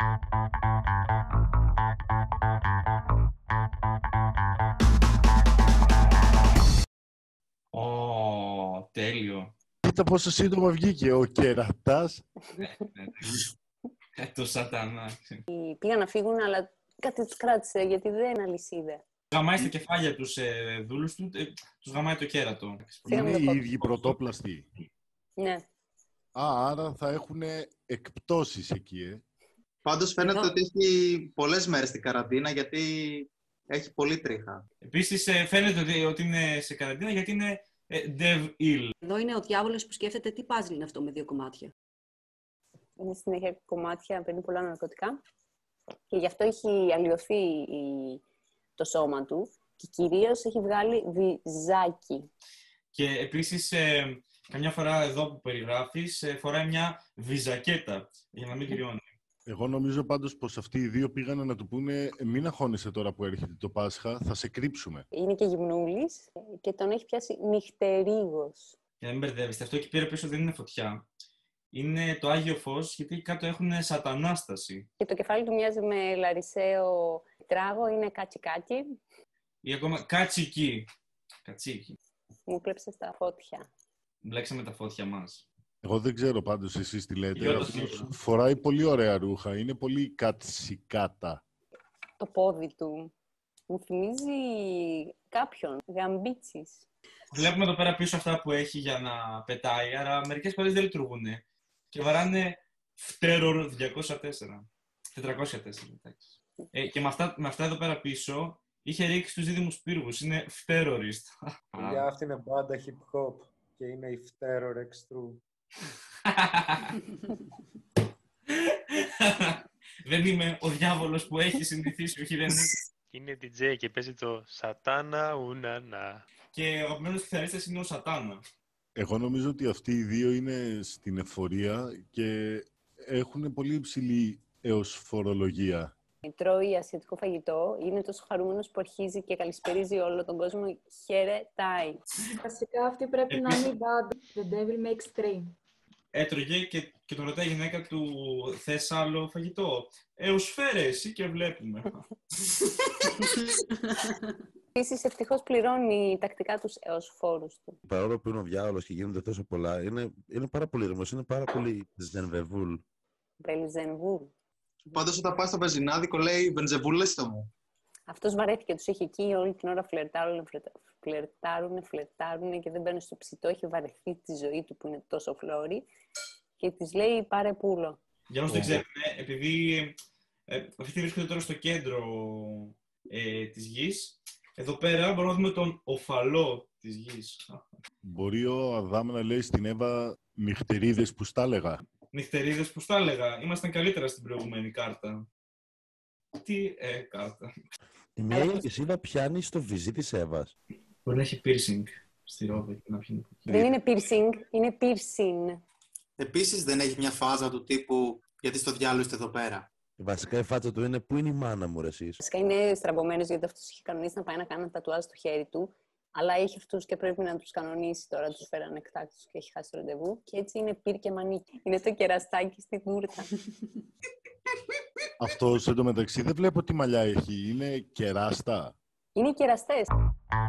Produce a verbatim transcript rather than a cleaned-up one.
Ω, τέλειο. Κοίτα πόσο σύντομα βγήκε ο κερατάς. Ε, το σατανά. Πήγαν να φύγουν, αλλά κάτι τους κράτησε, γιατί δεν είναι αλυσίδα. Γαμάει στα κεφάλια τους ε, δούλους του, ε, τους γαμάει το κέρατο. Είναι οι ίδιοι πρωτόπλαστοι. Ναι. Α, άρα θα έχουν εκπτώσεις εκεί, ε. Πάντως φαίνεται Εδώ. ότι έχει πολλές μέρες στην καραντίνα, γιατί έχει πολύ τρίχα. Επίσης ε, φαίνεται ότι, ότι είναι σε καραντίνα γιατί είναι ε, dev-ill. Εδώ είναι ο διάβολος που σκέφτεται τι puzzle είναι αυτό με δύο κομμάτια. Είναι συνέχεια κομμάτια, παίρνει πολλά ναρκωτικά. Και γι' αυτό έχει αλλοιωθεί η... το σώμα του. Και κυρίως έχει βγάλει βυζάκι. Και επίσης, ε, καμιά φορά εδώ που περιγράφεις, ε, φοράει μια βυζακέτα για να μην κρυώνει. Εγώ νομίζω πάντως πως αυτοί οι δύο πήγανε να του πούνε μην αγχώνεσαι τώρα που έρχεται το Πάσχα, θα σε κρύψουμε. Είναι και γυμνούλης και τον έχει πιάσει νυχτερίγος. Για να μην μπερδεύεστε, αυτό εκεί πέρα πίσω δεν είναι φωτιά. Είναι το Άγιο Φως, γιατί κάτω έχουν σατανάσταση. Και το κεφάλι του μοιάζει με λαρισαίο τράγο, είναι κάτσι-κάτσι. Ή ακόμα κάτσικι. Κατσίκι. Μου κλέψε τα φώτια. Μπλέξαμε τα φώτια μας. Εγώ δεν ξέρω πάντως εσείς τι λέτε. Εγώ το Αυτός ξέρω. φοράει πολύ ωραία ρούχα, είναι πολύ κατσικάτα. Το πόδι του μου θυμίζει κάποιον, γαμπίτσις. Βλέπουμε εδώ πέρα πίσω αυτά που έχει για να πετάει, άρα μερικές φορές δεν λειτουργούν. Και βαράνε Φτερορ διακόσια τέσσερα. τετρακόσια τέσσερα. Ε, και με αυτά, με αυτά εδώ πέρα πίσω είχε ρίξει τους δίδυμους πύργους. Είναι Φτεροριστ. Για αυτή είναι μπάντα hip hop και είναι η Φτερορ Extreme. Δεν είμαι ο διάβολος που έχει συνηθίσει, όχι δεν είναι. Είναι ντι τζέι και παίζει το Σατάνα Ουνανά. Και ο αγαπημένος κιθαρίστας είναι ο Σατάνα. Εγώ νομίζω ότι αυτοί οι δύο είναι στην εφορία και έχουν πολύ υψηλή έως φορολογία. Τρώει ασιατικό φαγητό, είναι τόσο χαρούμενος που αρχίζει και καλησπερίζει όλο τον κόσμο, χαιρετάει. Βασικά αυτή πρέπει να είναι η μπάντα. The devil makes three. Έτρωγε και, και τον ρωτάει η γυναίκα του, θες άλλο φαγητό? Έως φέρε εσύ και βλέπουμε. Επίσης, ευτυχώς πληρώνει τακτικά τους έως φόρους του. Παρόλο που είναι ο διάολος και γίνονται τόσο πολλά, είναι, είναι πάρα πολύ ήρεμος, είναι πάρα πολύ ζενβεβούλ. Βελζενβούλ. Πάντως όταν πάει στο βενζινάδικο λέει «Βενζεβούλες το μου». Αυτός βαρέθηκε, τους έχει εκεί όλη την ώρα φλερτάρουν, φλερτάρουν, φλερτάρουν και δεν μπαίνουν στο ψητό. Έχει βαρεθεί τη ζωή του που είναι τόσο φλόρη και της λέει πάρε πούλο. Για όσους δεν ξέρουν, επειδή ε, αυτοί βρίσκονται τώρα στο κέντρο ε, της γης, εδώ πέρα μπορούμε να δούμε τον οφαλό της γης. Μπορεί ο Αδάμ να λέει στην Εύα νυχτερίδες που στα έλεγα. Νυχτερίδες που στα έλεγα. Ήμασταν καλύτερα στην προηγούμενη κάρτα. Τι ε, κάρτα. Η μία Ιωσήβα πιάνει στο βυζί της Εύας. Μπορεί να έχει piercing στη ρόβα και να πιάνει. Δεν είναι piercing, είναι piercing. Επίσης δεν έχει μια φάζα του τύπου «Γιατί στο διάλογο είστε εδώ πέρα». Βασικά η φάτσα του είναι «Πού είναι η μάνα μου ρε εσείς». Βασικά είναι στραμπομένος γιατί αυτός είχε κανονίσει να πάει να κάνει ένα τατουάζ στο χέρι του. Αλλά έχει αυτούς και πρέπει να τους κανονίσει τώρα. Τους φέραν εκτάκτους και έχει χάσει το ραντεβού. Και έτσι είναι πυρ και μανίκι. Είναι το κεραστάκι στην τούρτα. Αυτός εντωμεταξύ δεν βλέπω τι μαλλιά έχει. Είναι κεράστα. Είναι κεραστές.